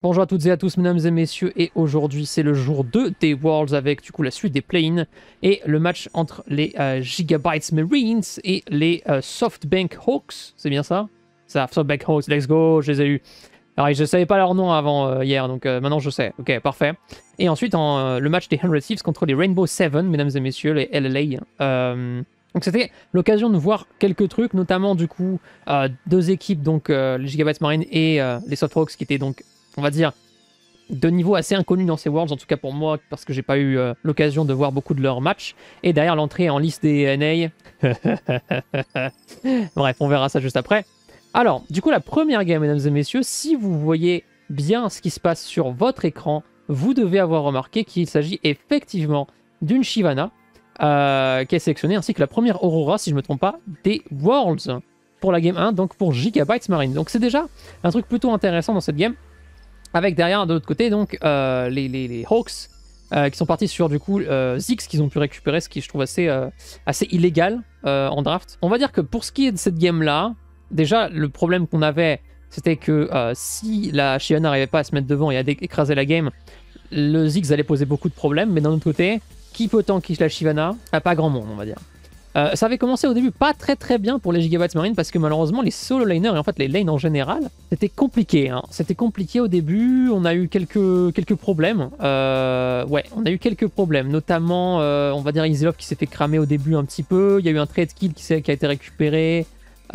Bonjour à toutes et à tous, mesdames et messieurs, et aujourd'hui c'est le jour 2 des Worlds avec du coup la suite des play-in et le match entre les Gigabytes Marines et les SoftBank Hawks, c'est bien ça? Ça, SoftBank Hawks, let's go, je les ai eus. Alors je savais pas leur nom avant hier, donc maintenant je sais, ok, parfait. Et ensuite le match des 100 Thieves contre les Rainbow Seven, mesdames et messieurs, les LLA. Donc c'était l'occasion de voir quelques trucs, notamment du coup deux équipes, donc les Gigabytes Marines et les SoftHawks qui étaient donc, on va dire, de niveau assez inconnu dans ces Worlds, en tout cas pour moi, parce que j'ai pas eu l'occasion de voir beaucoup de leurs matchs. Et derrière l'entrée en liste des NA. Bref, on verra ça juste après. Alors, du coup, la première game, mesdames et messieurs, si vous voyez bien ce qui se passe sur votre écran, vous devez avoir remarqué qu'il s'agit effectivement d'une Shyvana qui est sélectionnée, ainsi que la première Aurora, si je ne me trompe pas, des Worlds pour la game 1, donc pour Gigabytes Marine. Donc c'est déjà un truc plutôt intéressant dans cette game. Avec derrière, de l'autre côté, donc, les Hawks, qui sont partis sur, du coup, Ziggs qu'ils ont pu récupérer, ce qui, je trouve, assez illégal en draft. On va dire que pour ce qui est de cette game-là, déjà, le problème qu'on avait, c'était que si la Shyvana n'arrivait pas à se mettre devant et à écraser la game, le Ziggs allait poser beaucoup de problèmes. Mais d'un autre côté, qui peut tanker la Shyvana? Pas grand monde, on va dire. Ça avait commencé au début pas très bien pour les Gigabytes Marines parce que malheureusement les solo laners et en fait les lanes en général c'était compliqué. Hein. C'était compliqué au début, on a eu quelques problèmes. Ouais, on a eu quelques problèmes, notamment on va dire Easylove qui s'est fait cramer au début un petit peu. Il y a eu un trade kill qui a été récupéré.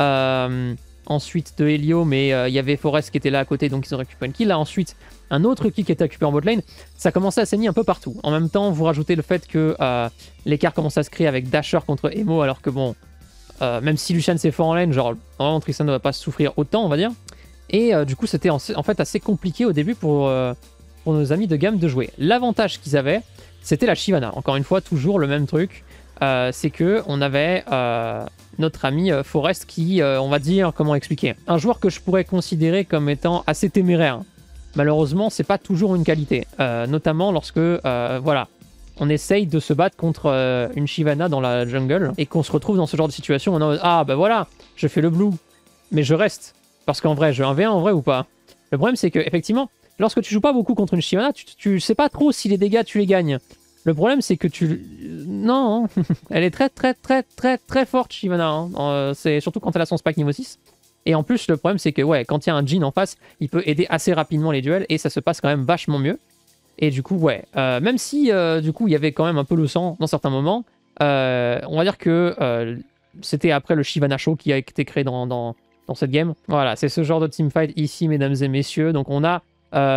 Ensuite de Helio, mais il y avait Forest qui était là à côté, donc ils ont récupéré une kill. Là ensuite, un autre kill qui était récupéré en bot lane. Ça commençait à saigner un peu partout. En même temps, vous rajoutez le fait que l'écart commence à se créer avec Dasher contre Emo, alors que bon, même si Lucian c'est fort en lane, genre normalement Tristan ne va pas souffrir autant, on va dire. Et du coup, c'était en fait assez compliqué au début pour nos amis de gamme de jouer. L'avantage qu'ils avaient, c'était la Shyvana. Encore une fois, toujours le même truc. C'est que on avait notre ami Forest qui, on va dire, comment expliquer, un joueur que je pourrais considérer comme étant assez téméraire. Malheureusement, c'est pas toujours une qualité, notamment lorsque, voilà, on essaye de se battre contre une Shyvana dans la jungle et qu'on se retrouve dans ce genre de situation. On a ah bah voilà, je fais le blue, mais je reste parce qu'en vrai, je 1v1 en vrai ou pas. Le problème, c'est que effectivement, lorsque tu joues pas beaucoup contre une Shyvana, tu sais pas trop si les dégâts tu les gagnes. Le problème, c'est que non, elle est très forte, Shyvana. Hein. C'est surtout quand elle a son spike niveau 6. Et en plus, le problème, c'est que ouais, quand il y a un Jhin en face, il peut aider assez rapidement les duels et ça se passe quand même vachement mieux. Et du coup, ouais, même si du coup, il y avait quand même un peu le sang dans certains moments, on va dire que c'était après le Shyvana Show qui a été créé dans cette game. Voilà, c'est ce genre de teamfight ici, mesdames et messieurs. Donc on a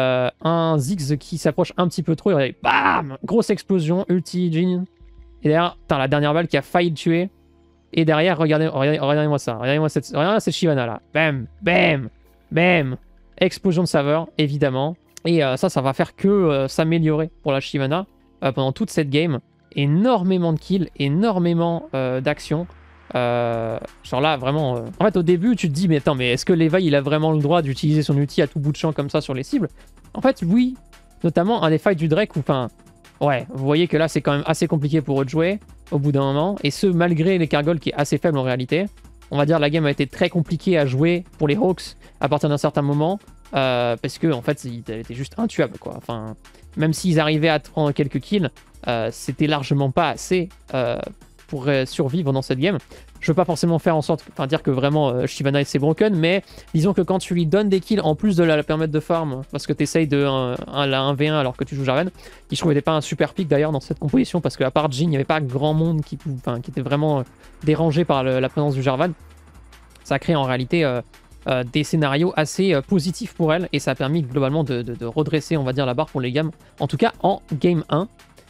un Ziggs qui s'approche un petit peu trop et bam, grosse explosion, ulti, Jhin. Et derrière, t'as la dernière balle qui a failli le tuer. Et derrière, regardez-moi ça. Regardez-moi cette Shyvana là. Bam, bam, bam. Explosion de saveur, évidemment. Et ça va faire que s'améliorer pour la Shyvana pendant toute cette game. Énormément de kills, énormément d'actions. Genre là, vraiment... En fait, au début, tu te dis, mais attends, mais est-ce que Levi, il a vraiment le droit d'utiliser son ulti à tout bout de champ comme ça sur les cibles? En fait, oui. Notamment un des fights du Drake où, enfin... Ouais, vous voyez que là, c'est quand même assez compliqué pour eux de jouer au bout d'un moment. Et ce, malgré les Cargols qui est assez faible en réalité. On va dire la game a été très compliquée à jouer pour les Hawks à partir d'un certain moment. Parce que, en fait, il était juste intuable, quoi. Enfin, même s'ils arrivaient à prendre quelques kills, c'était largement pas assez pour survivre dans cette game. Je veux pas forcément faire en sorte, enfin dire que vraiment Shyvana c'est broken, mais disons que quand tu lui donnes des kills en plus de la permettre de farm, parce que tu essayes de la 1v1 alors que tu joues Jarvan, qui je trouve n'était pas un super pick d'ailleurs dans cette composition, parce qu'à part Jhin, il n'y avait pas grand monde qui était vraiment dérangé par la présence du Jarvan. Ça a créé en réalité des scénarios assez positifs pour elle, et ça a permis globalement de redresser, on va dire, la barre pour les gammes, en tout cas en game 1.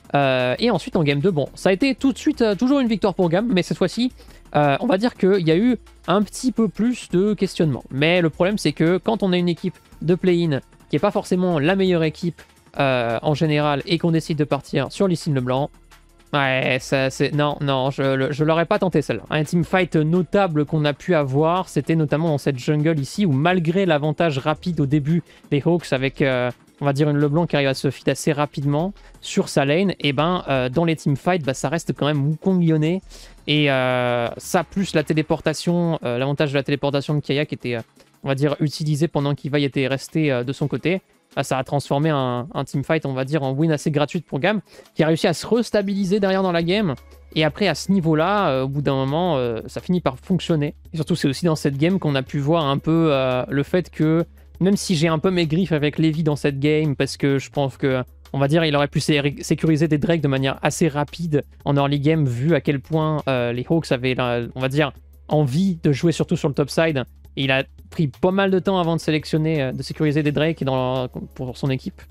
Et ensuite en game 2, bon, ça a été tout de suite toujours une victoire pour Gam, mais cette fois-ci, on va dire qu'il y a eu un petit peu plus de questionnement. Mais le problème, c'est que quand on a une équipe de play-in qui n'est pas forcément la meilleure équipe en général et qu'on décide de partir sur Lee Sin LeBlanc, ouais, ça c'est... Non, je l'aurais pas tenté celle-là. Un teamfight notable qu'on a pu avoir, c'était notamment dans cette jungle ici, où malgré l'avantage rapide au début des Hawks avec... on va dire une LeBlanc qui arrive à se fit assez rapidement sur sa lane, et ben dans les teamfights, bah, ça reste quand même Wukong lyonnais. Et ça, plus la téléportation, l'avantage de la téléportation de Kaya qui était, on va dire, utilisé pendant qu'Ibai était resté de son côté, ça a transformé un teamfight, on va dire, en win assez gratuite pour Gam, qui a réussi à se restabiliser derrière dans la game. Et après, à ce niveau-là, au bout d'un moment, ça finit par fonctionner. Et surtout, c'est aussi dans cette game qu'on a pu voir un peu le fait que, même si j'ai un peu mes griffes avec Levi dans cette game, parce que je pense que, on va dire, il aurait pu sécuriser des Drake de manière assez rapide en early game, vu à quel point les Hawks avaient, on va dire, envie de jouer surtout sur le top side. Et il a pris pas mal de temps avant de sélectionner, de sécuriser des Drake pour son équipe.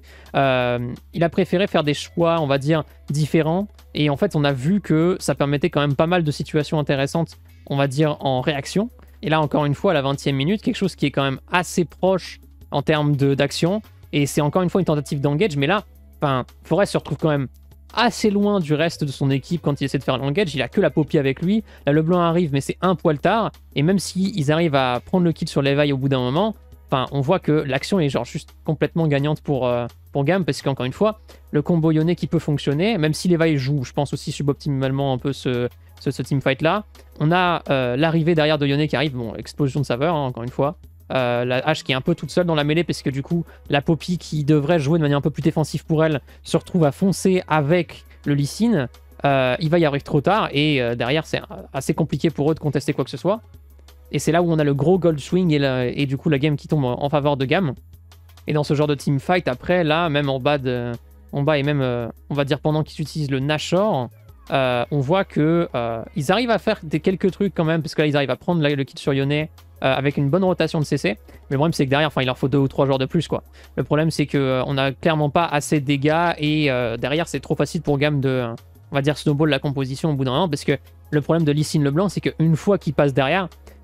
Il a préféré faire des choix, on va dire, différents. Et en fait, on a vu que ça permettait quand même pas mal de situations intéressantes, on va dire, en réaction. Et là, encore une fois, à la 20e minute, quelque chose qui est quand même assez proche en termes d'action. Et c'est encore une fois une tentative d'engage. Mais là, Forest se retrouve quand même assez loin du reste de son équipe quand il essaie de faire l'engage. Il a que la Poppy avec lui. Là, le blanc arrive, mais c'est un poil tard. Et même s'ils arrivent à prendre le kill sur l'éveil au bout d'un moment, on voit que l'action est genre juste complètement gagnante pour Gam, parce qu'encore une fois, le combo Yone qui peut fonctionner, même si l'éveil joue, je pense aussi suboptimalement un peu ce teamfight là. On a l'arrivée derrière de Yone qui arrive, bon, explosion de saveur, hein, encore une fois. La hache qui est un peu toute seule dans la mêlée, parce que du coup, la Poppy qui devrait jouer de manière un peu plus défensive pour elle se retrouve à foncer avec le Lee Sin. Il va y arriver trop tard, et derrière, c'est assez compliqué pour eux de contester quoi que ce soit. Et c'est là où on a le gros gold swing et du coup la game qui tombe en faveur de Gam. Et dans ce genre de teamfight, après, là, même en bas et même, on va dire, pendant qu'ils utilisent le Nashor, on voit que ils arrivent à faire quelques trucs quand même, parce que là, ils arrivent à prendre le kill sur Yone avec une bonne rotation de CC. Mais le problème, c'est que derrière, il leur faut 2 ou 3 joueurs de plus, quoi. Le problème, c'est qu'on n'a clairement pas assez de dégâts, et derrière, c'est trop facile pour Gam de, on va dire, snowball la composition au bout d'un moment, parce que le problème de Lee Sin Leblanc, c'est qu'une fois qu'il passe derrière,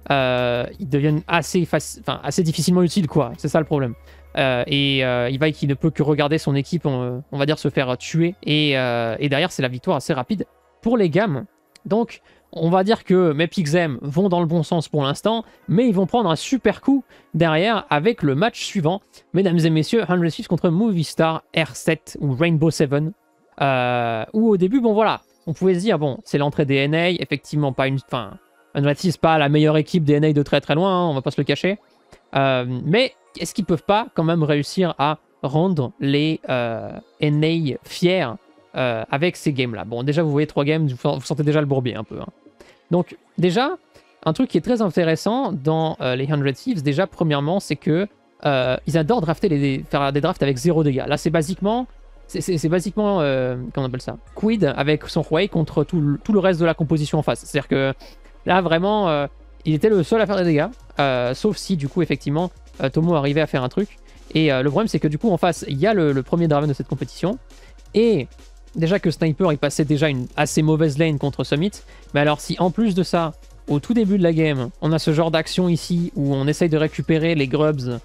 ils deviennent assez difficilement utiles, quoi. C'est ça le problème. Ibai qui ne peut que regarder son équipe, on va dire, se faire tuer. Et derrière, c'est la victoire assez rapide pour les Gam. Donc, on va dire que Mepixem vont dans le bon sens pour l'instant, mais ils vont prendre un super coup derrière avec le match suivant. Mesdames et messieurs, 106 contre Movistar R7 ou Rainbow 7. Où au début, bon voilà, on pouvait se dire, bon, c'est l'entrée des NA, effectivement pas une... Unreal, c'est pas la meilleure équipe des NA de très très loin, hein, on va pas se le cacher. Mais est-ce qu'ils peuvent pas quand même réussir à rendre les NA fiers avec ces games-là? Bon, déjà, vous voyez 3 games, vous sentez déjà le bourbier un peu. Hein. Donc, déjà, un truc qui est très intéressant dans les 100 Thieves, déjà, premièrement, c'est que ils adorent faire des drafts avec 0 dégâts. Là, c'est basiquement... comment on appelle ça? Quid avec son Huawei contre tout le reste de la composition en face. C'est-à-dire que là, vraiment, il était le seul à faire des dégâts, sauf si, du coup, effectivement, Tomo arrivait à faire un truc. Et le problème, c'est que, du coup, en face, il y a le premier Draven de cette compétition. Et déjà que Sniper, il passait déjà une assez mauvaise lane contre Summit. Mais alors, si en plus de ça, au tout début de la game, on a ce genre d'action ici, où on essaye de récupérer les grubs,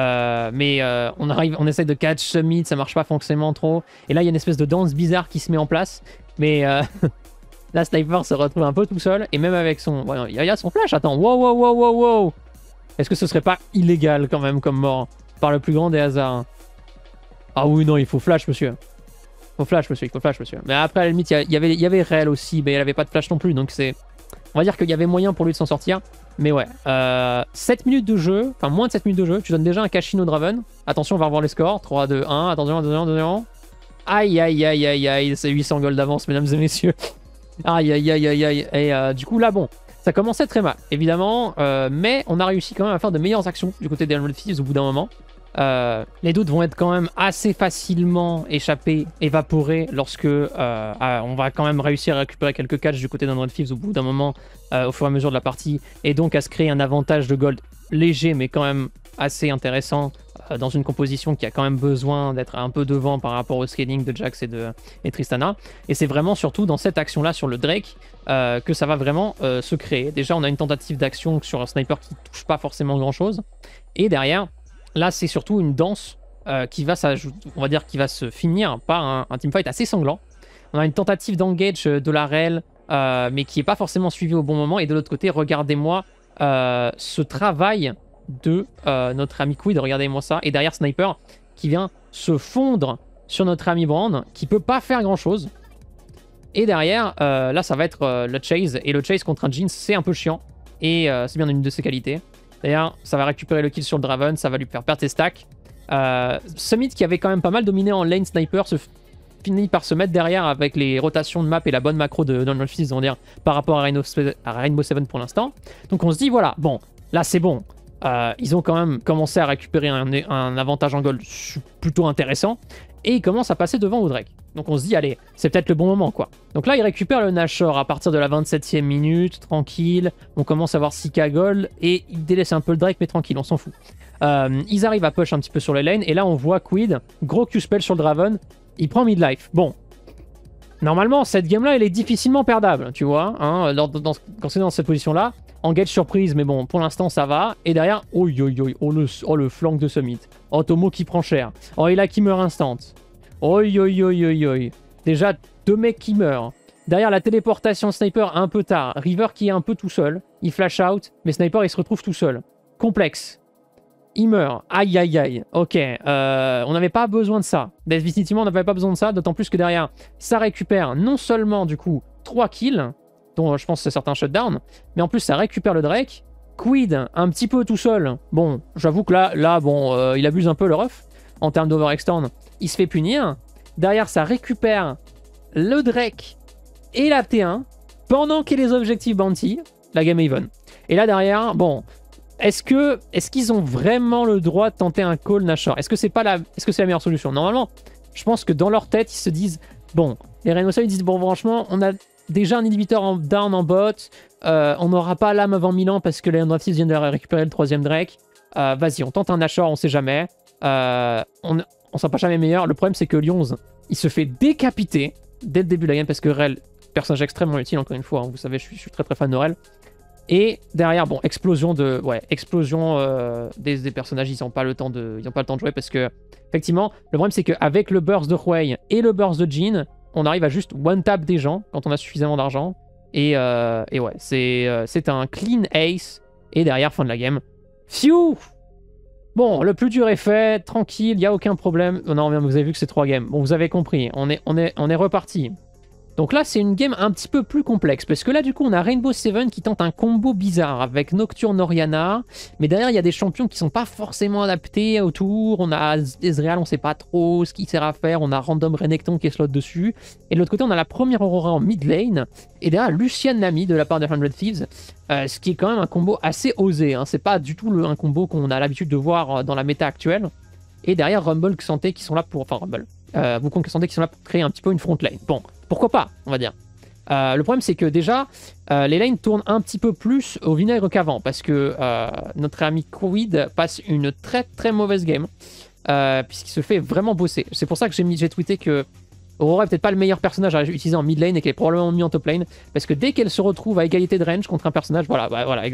on essaye de catch Summit, ça marche pas forcément trop. Et là, il y a une espèce de danse bizarre qui se met en place. Mais... Là, Sniper se retrouve un peu tout seul, et même avec son... Bon, il y a son flash, attends, wow. Est-ce que ce serait pas illégal quand même comme mort, par le plus grand des hasards? Ah oui, non, il faut flash, monsieur. Il faut flash, monsieur. Mais après, à la limite, il y avait Rel aussi, mais elle avait pas de flash non plus, donc c'est... On va dire qu'il y avait moyen pour lui de s'en sortir. Mais ouais, 7 minutes de jeu, enfin moins de 7 minutes de jeu, tu donnes déjà un cash-in au Draven. Attention, on va revoir les scores. 3, 2, 1, attention, 2-1. Aïe, c'est 800 gold d'avance, mesdames et messieurs. Aïe. Et du coup, là, bon, ça commençait très mal, évidemment, mais on a réussi quand même à faire de meilleures actions du côté des 100 Thieves au bout d'un moment. Les doutes vont être quand même assez facilement évaporés lorsque on va quand même réussir à récupérer quelques catchs du côté d'un Thieves au bout d'un moment, au fur et à mesure de la partie, et donc à se créer un avantage de gold léger, mais quand même assez intéressant dans une composition qui a quand même besoin d'être un peu devant par rapport au scaling de Jax et Tristana. Et c'est vraiment surtout dans cette action-là sur le Drake que ça va vraiment se créer. Déjà, on a une tentative d'action sur un sniper qui touche pas forcément grand-chose. Et derrière, là, c'est surtout une danse qui va se finir par un teamfight assez sanglant. On a une tentative d'engage de la Rel, mais qui n'est pas forcément suivie au bon moment. Et de l'autre côté, regardez-moi ce travail de notre ami Quid, regardez-moi ça. Et derrière, Sniper qui vient se fondre sur notre ami Brand, qui peut pas faire grand-chose. Et derrière, là, ça va être le chase. Et le chase contre un Jeans, c'est un peu chiant. Et c'est bien une de ses qualités. D'ailleurs, ça va récupérer le kill sur le Draven, ça va lui faire perdre ses stacks. Summit, qui avait quand même pas mal dominé en lane sniper, finit par se mettre derrière avec les rotations de map et la bonne macro de Donald Fizz, on va dire, par rapport à Rainbow Seven pour l'instant. Donc on se dit, voilà, bon, là c'est bon. Ils ont quand même commencé à récupérer un avantage en gold plutôt intéressant. Et ils commencent à passer devant au Drake. Donc on se dit, allez, c'est peut-être le bon moment, quoi. Donc là, ils récupèrent le Nashor à partir de la 27e minute, tranquille. On commence à voir 6k gold et ils délaissent un peu le Drake, mais tranquille, on s'en fout. Ils arrivent à push un petit peu sur les lanes. Et là, on voit Quid, gros Q-spell sur le Draven. Il prend midlife. Bon. Normalement, cette game-là, elle est difficilement perdable, tu vois. Hein, quand c'est dans cette position-là. Engage surprise, mais bon, pour l'instant, ça va. Et derrière, oh le flank de Summit. Oh, Tomo qui prend cher. Oh, il a qui meurt instant. Oi. Déjà, 2 mecs qui meurent. Derrière, la téléportation Sniper un peu tard. River qui est un peu tout seul. Il flash out, mais Sniper, il se retrouve tout seul. Complexe. Il meurt. Aïe. Ok, on n'avait pas besoin de ça. Définitivement, on n'avait pas besoin de ça, d'autant plus que derrière, ça récupère non seulement, du coup, 3 kills, dont je pense c'est certains shutdowns, mais en plus, ça récupère le Drake. Quid, un petit peu tout seul. Bon, j'avoue que là bon, il abuse un peu le ref, en termes d'overextend. Il se fait punir. Derrière, ça récupère le Drake et la T1, pendant qu'il y a les objectifs bounty, la game est even. Et là, derrière, bon... Est-ce qu'ils ont vraiment le droit de tenter un call Nashor? Est-ce que c'est la meilleure solution? Normalement, je pense que dans leur tête, ils se disent, bon, les Rainbow Seven, ils disent, bon, franchement, on a déjà un inhibiteur en down en bot, on n'aura pas l'âme avant 1000 ans parce que les Android viennent de récupérer le 3ème Drake. Vas-y, on tente un Nashor, on sait jamais. On sera pas jamais meilleur. Le problème, c'est que Lyons, il se fait décapiter dès le début de la game parce que Rel, personnage extrêmement utile, encore une fois, hein, vous savez, je suis très très fan de Rel. Et derrière, bon, explosion des personnages, ils n'ont pas le temps de jouer parce que, effectivement, le problème c'est qu'avec le burst de Huey et le burst de Jhin, on arrive à juste one-tap des gens quand on a suffisamment d'argent. Et ouais, c'est un clean ace. Et derrière, fin de la game. Phew! Bon, le plus dur est fait, tranquille, il n'y a aucun problème. Non, vous avez vu que c'est 3 games. Bon, vous avez compris, on est reparti. Donc là, c'est une game un petit peu plus complexe, parce que là, du coup, on a Rainbow Seven qui tente un combo bizarre avec Nocturne Orianna, mais derrière, il y a des champions qui sont pas forcément adaptés autour. On a Ezreal, on sait pas trop ce qu'il sert à faire, on a Random Renekton qui est slot dessus, et de l'autre côté, on a la première Aurora en mid lane, et derrière, Lucian Nami de la part de 100 Thieves, ce qui est quand même un combo assez osé, hein. C'est pas du tout un combo qu'on a l'habitude de voir dans la méta actuelle, et derrière, Rumble Santé qui sont là pour... Enfin, Rumble... Wukong et Santé qui sont là pour créer un petit peu une front lane. Bon, pourquoi pas, on va dire. Le problème, c'est que déjà, les lanes tournent un petit peu plus au vinaigre qu'avant, parce que notre ami Quid passe une très très mauvaise game, puisqu'il se fait vraiment bosser. C'est pour ça que j'ai tweeté que Aurora est peut-être pas le meilleur personnage à utiliser en mid lane et qu'elle est probablement mis en top lane, parce que dès qu'elle se retrouve à égalité de range contre un personnage, voilà,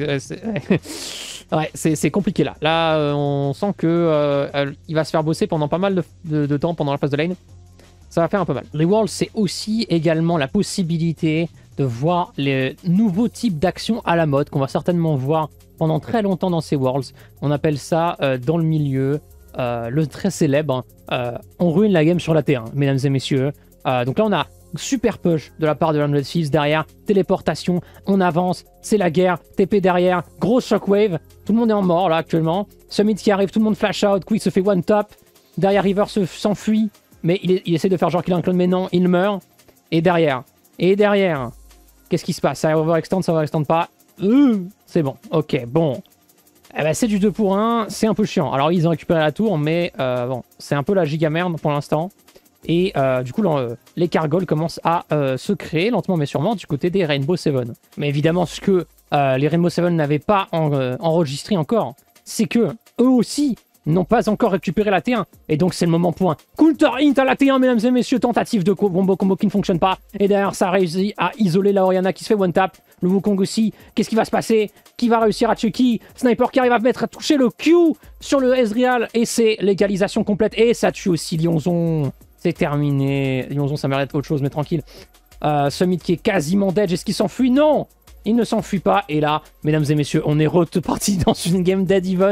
c'est compliqué là. Là, on sent que il va se faire bosser pendant pas mal de temps pendant la phase de lane. Ça va faire un peu mal. Les Worlds, c'est aussi également la possibilité de voir les nouveaux types d'actions à la mode qu'on va certainement voir pendant très longtemps dans ces Worlds. On appelle ça dans le milieu le très célèbre on ruine la game sur la T1, mesdames et messieurs. Donc là, on a super push de la part de 100 Thieves derrière, téléportation, on avance, c'est la guerre, TP derrière, grosse shockwave, tout le monde est en mort là actuellement. Summit qui arrive, tout le monde flash out, Quick se fait one top, derrière River s'enfuit. Mais il essaie de faire genre qu'il a un clone, mais non, il meurt. Et derrière, qu'est-ce qui se passe? Ça overextend pas. C'est bon, ok, bon. Eh ben, c'est du 2 pour 1, c'est un peu chiant. Alors, ils ont récupéré la tour, mais bon, c'est un peu la giga merde pour l'instant. Et du coup, les Cargols commencent à se créer lentement mais sûrement du côté des Rainbow Seven. Mais évidemment, ce que les Rainbow Seven n'avaient pas enregistré encore, c'est que eux aussi n'ont pas encore récupéré la T1. Et donc, c'est le moment pour un counter int à la T1, mesdames et messieurs. Tentative de combo qui ne fonctionne pas. Et derrière, ça réussit à isoler la Orianna qui se fait one tap. Le Wukong aussi. Qu'est-ce qui va se passer? Qui va réussir à tuer qui? Sniper qui arrive à toucher le Q sur le Ezreal. Et c'est l'égalisation complète. Et ça tue aussi Lyonzon. C'est terminé. Lyonzon, ça mérite autre chose, mais tranquille. Summit qui est quasiment dead. Est-ce qu'il s'enfuit? Non! Il ne s'enfuit pas. Et là, mesdames et messieurs, on est reparti dans une game dead even.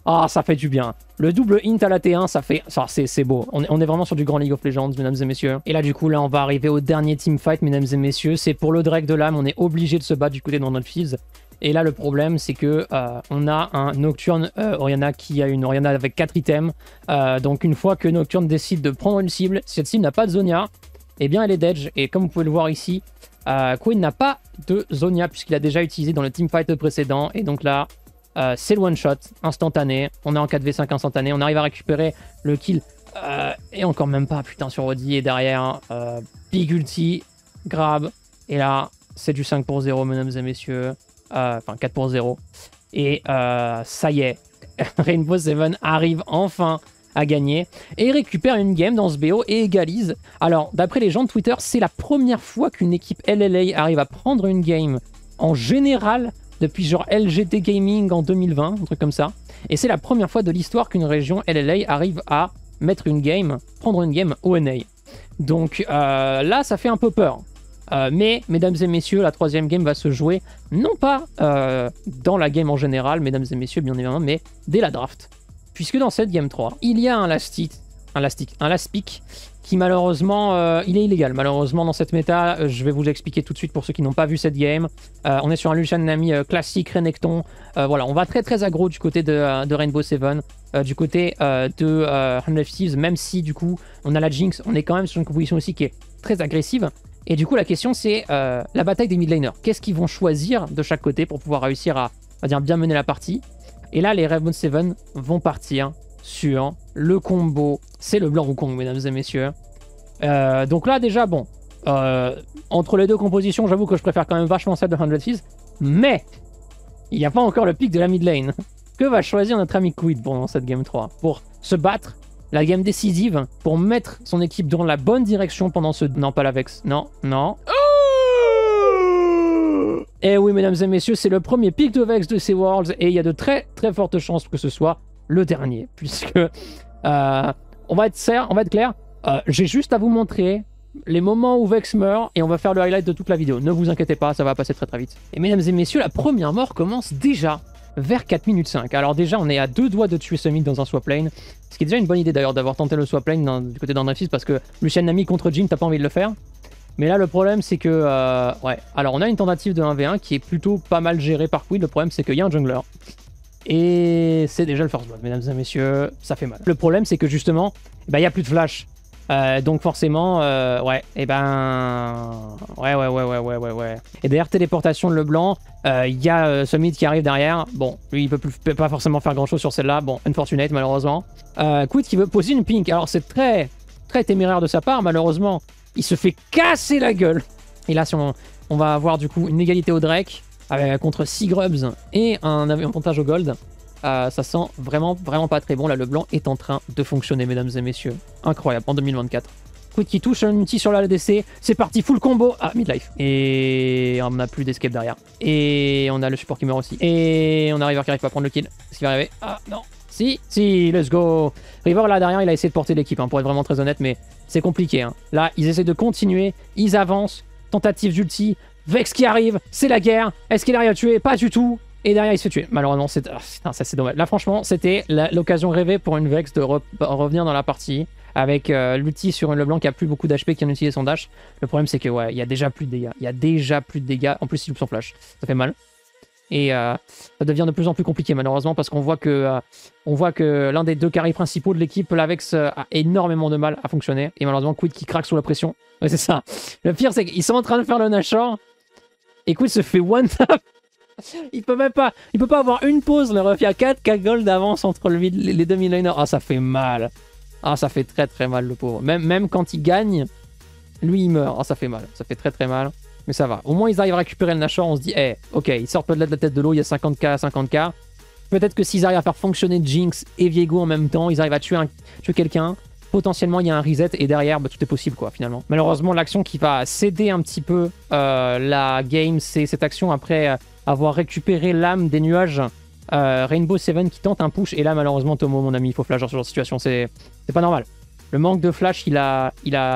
Ah, ça fait du bien. Le double int à la T1, ça fait... Ça, c'est beau. On est vraiment sur du grand League of Legends, mesdames et messieurs. Et là, du coup, là, on va arriver au dernier teamfight, mesdames et messieurs. C'est pour le Drake de l'âme. On est obligé de se battre du côté de notre Thieves. Et là, le problème, c'est que on a un Nocturne Orianna qui a une Orianna avec 4 items. Donc, une fois que Nocturne décide de prendre une cible, si cette cible n'a pas de Zonia, eh bien, elle est dead. Et comme vous pouvez le voir ici, Queen n'a pas de Zonia puisqu'il a déjà utilisé dans le teamfight précédent. Et donc là... c'est le one shot instantané, on est en 4v5 instantané, on arrive à récupérer le kill et encore même pas, putain, sur Odi. Et derrière big ulti, grab, et là c'est du 5 pour 0, mesdames et messieurs, enfin 4 pour 0, et ça y est, Rainbow Seven arrive enfin à gagner et récupère une game dans ce BO et égalise. Alors d'après les gens de Twitter, c'est la première fois qu'une équipe LLA arrive à prendre une game en général depuis genre LGT Gaming en 2020, un truc comme ça. Et c'est la première fois de l'histoire qu'une région LLA arrive à mettre une game, prendre une game ONA. Donc là, ça fait un peu peur. Mais, mesdames et messieurs, la troisième game va se jouer, non pas dans la game en général, mesdames et messieurs, bien évidemment, mais dès la draft. Puisque dans cette game 3, il y a un last pick qui malheureusement, il est illégal. Malheureusement, dans cette méta, je vais vous l'expliquer tout de suite pour ceux qui n'ont pas vu cette game. On est sur un Lucian Nami classique, Renekton. Voilà, on va très aggro du côté de Rainbow Seven, du côté de 100 Thieves, même si du coup, on a la Jinx, on est quand même sur une composition aussi qui est très agressive. Et du coup, la question, c'est la bataille des mid laners. Qu'est-ce qu'ils vont choisir de chaque côté pour pouvoir réussir à, on va dire, bien mener la partie? Et là, les Rainbow Seven vont partir sur le combo. C'est le blanc Wukong, mesdames et messieurs. Donc là, déjà, bon, entre les deux compositions, j'avoue que je préfère quand même vachement celle de 100 Thieves. Mais il n'y a pas encore le pic de la mid lane. Que va choisir notre ami Quid pendant cette game 3 pour se battre, la game décisive, pour mettre son équipe dans la bonne direction pendant ce... Non, pas la Vex. Non, non. Et oui, mesdames et messieurs, c'est le premier pic de Vex de ces Worlds et il y a de très fortes chances que ce soit le dernier, puisque on va être clair, j'ai juste à vous montrer les moments où Vex meurt et on va faire le highlight de toute la vidéo. Ne vous inquiétez pas, ça va passer très vite. Et mesdames et messieurs, la première mort commence déjà vers 4 minutes 5. Alors déjà, on est à 2 doigts de tuer Summit dans un swap lane, ce qui est déjà une bonne idée d'ailleurs d'avoir tenté le swap lane du côté d'Andrefis, parce que Lucian Nami contre Jhin, t'as pas envie de le faire. Mais là, le problème, c'est que... ouais, alors on a une tentative de 1v1 qui est plutôt pas mal gérée par Quid. Le problème, c'est qu'il y a un jungler. Et c'est déjà le first blood, mesdames et messieurs, ça fait mal. Le problème, c'est que justement, il n'y a plus de flash. Donc forcément, ouais, et ben... Ouais. Et derrière téléportation de Leblanc, il y a Summit qui arrive derrière. Bon, lui, il peut pas forcément faire grand-chose sur celle-là. Bon, unfortunate, malheureusement. Quid qui veut poser une pink. Alors, c'est très téméraire de sa part, malheureusement. Il se fait casser la gueule. Et là, si on va avoir du coup une égalité au Drake contre 6 grubs et un avantage au gold. Ça sent vraiment pas très bon. Là, le blanc est en train de fonctionner, mesdames et messieurs. Incroyable, en 2024. Quid qui touche un ulti sur la LDC. C'est parti, full combo. Ah, midlife. Et on n'a plus d'escape derrière. Et on a le support qui meurt aussi. Et on a River qui arrive pas à prendre le kill. Est-ce qu'il va arriver? Ah, non. Si, let's go. River, là, derrière, il a essayé de porter l'équipe, hein, pour être vraiment très honnête, mais c'est compliqué. Hein. Là, ils essaient de continuer. Ils avancent. Tentative d'ulti. Vex qui arrive. C'est la guerre. Est-ce qu'il arrive à tuer? Pas du tout. Et derrière, il se fait tuer. Malheureusement, ça c'est dommage. Là, franchement, c'était l'occasion rêvée pour une Vex de revenir dans la partie avec l'ulti sur une Leblanc qui a plus beaucoup d'HP, qui a utilisé son dash. Le problème, c'est que, ouais, il y a déjà plus de dégâts. Il y a déjà plus de dégâts. En plus, il loupe son flash. Ça fait mal. Et ça devient de plus en plus compliqué, malheureusement, parce qu'on voit que, l'un des deux carries principaux de l'équipe, la Vex, a énormément de mal à fonctionner. Et malheureusement, Quid qui craque sous la pression. Ouais, c'est ça. Le pire, c'est qu'ils sont en train de faire le Nashor. Et Quid se fait one-tap. Il peut pas avoir une pause. Le ref, il y a 4 gold d'avance entre les deux mid-laners. Ah, ça fait mal. Ah, ça fait très mal, le pauvre. Même quand il gagne, lui, il meurt. Ah, ça fait mal. Ça fait très mal. Mais ça va. Au moins, ils arrivent à récupérer le Nashor. On se dit, hey, ok, ils sortent de la tête de l'eau. Il y a 50k. Peut-être que s'ils arrivent à faire fonctionner Jinx et Viego en même temps, ils arrivent à tuer quelqu'un. Potentiellement, il y a un reset et derrière, bah, tout est possible, quoi, finalement. Malheureusement, l'action qui va céder un petit peu la game, c'est cette action après avoir récupéré l'âme des nuages. Rainbow Seven qui tente un push. Et là, malheureusement, Tomo, mon ami, il faut flash dans ce genre de situation. C'est pas normal. Le manque de flash, il a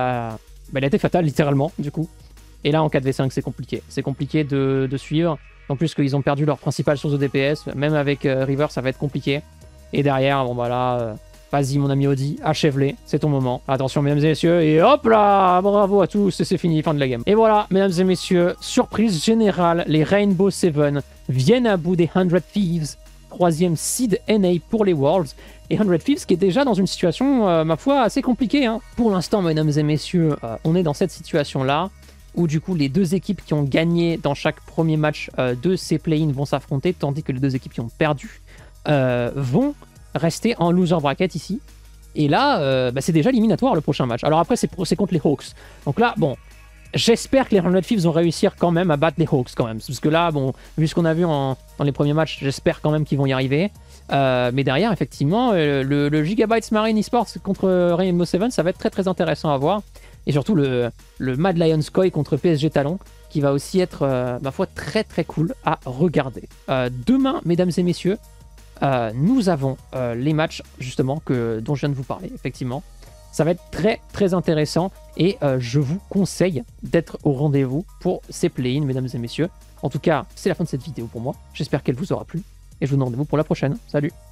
été fatal, littéralement, du coup. Et là, en 4v5, c'est compliqué. C'est compliqué de suivre. En plus qu'ils ont perdu leur principale source de DPS. Même avec River, ça va être compliqué. Et derrière, bon bah là, vas-y mon ami Audi, achève-les, c'est ton moment. Attention mesdames et messieurs, et hop là, bravo à tous, c'est fini, fin de la game. Et voilà, mesdames et messieurs, surprise générale, les Rainbow Seven viennent à bout des 100 Thieves, 3e seed NA pour les Worlds. Et 100 Thieves qui est déjà dans une situation, ma foi, assez compliquée. Hein. Pour l'instant, mesdames et messieurs, on est dans cette situation-là, où du coup les deux équipes qui ont gagné dans chaque premier match de ces play-in vont s'affronter, tandis que les deux équipes qui ont perdu vont rester en loser bracket ici. Et là, c'est déjà éliminatoire le prochain match. Alors après, c'est contre les Hawks. Donc là, bon, j'espère que les 100 Thieves vont réussir quand même à battre les Hawks quand même. Parce que là, bon, vu ce qu'on a vu dans les premiers matchs, j'espère quand même qu'ils vont y arriver. Mais derrière, effectivement, le Gigabytes Marine Esports contre Rainbow Seven, ça va être très très intéressant à voir. Et surtout le Mad Lions Koi contre PSG Talon, qui va aussi être, ma foi, très très cool à regarder. Demain, mesdames et messieurs, nous avons les matchs justement dont je viens de vous parler, effectivement. Ça va être très très intéressant et je vous conseille d'être au rendez-vous pour ces play-in, mesdames et messieurs. En tout cas, c'est la fin de cette vidéo pour moi. J'espère qu'elle vous aura plu et je vous donne rendez-vous pour la prochaine. Salut!